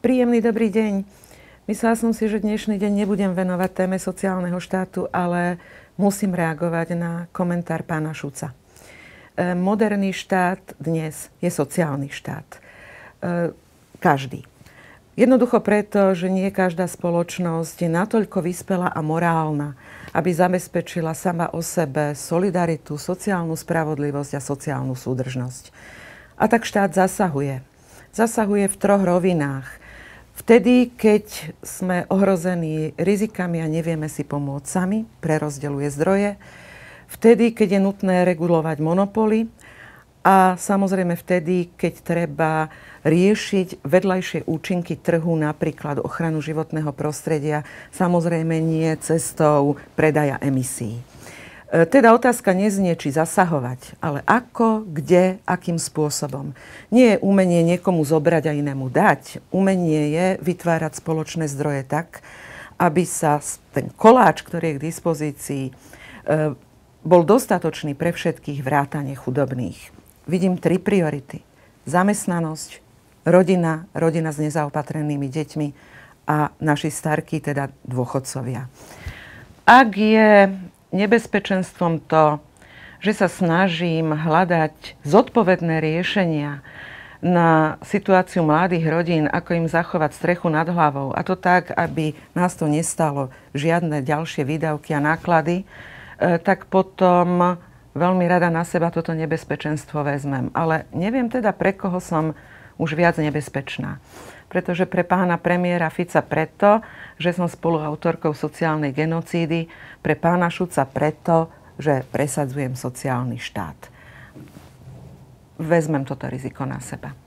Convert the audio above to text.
Príjemný dobrý deň. Myslela som si, že dnešný deň nebudem venovať téme sociálneho štátu, ale musím reagovať na komentár pána Šuca. Moderný štát dnes je sociálny štát. Každý. Jednoducho preto, že nie každá spoločnosť je natoľko vyspelá a morálna, aby zabezpečila sama o sebe solidaritu, sociálnu spravodlivosť a sociálnu súdržnosť. A tak štát zasahuje. Zasahuje v 3 rovinách. Vtedy, keď sme ohrození rizikami a nevieme si pomôcť sami, prerozdeľuje zdroje. Vtedy, keď je nutné regulovať monopoly. A samozrejme vtedy, keď treba riešiť vedľajšie účinky trhu, napríklad ochranu životného prostredia, samozrejme nie cestou predaja emisí. Teda otázka neznie, či zasahovať, ale ako, kde, akým spôsobom. Nie je umenie niekomu zobrať a inému dať. Umenie je vytvárať spoločné zdroje tak, aby sa ten koláč, ktorý je k dispozícii, bol dostatočný pre všetkých vrátane chudobných. Vidím 3 priority. Zamestnanosť, rodina s nezaopatrenými deťmi a naši starky, teda dôchodcovia. Ak je nebezpečenstvom to, že sa snažím hľadať zodpovedné riešenia na situáciu mladých rodín, ako im zachovať strechu nad hlavou, a to tak, aby nás to nestalo žiadne ďalšie výdavky a náklady, tak potom veľmi rada na seba toto nebezpečenstvo vezmem. Ale neviem teda, pre koho som už viac nebezpečná. Pretože pre pána premiéra Fica preto, že som spoluautorkou sociálnej genocídy, pre pána Šuca preto, že presadzujem sociálny štát. Vezmem toto riziko na seba.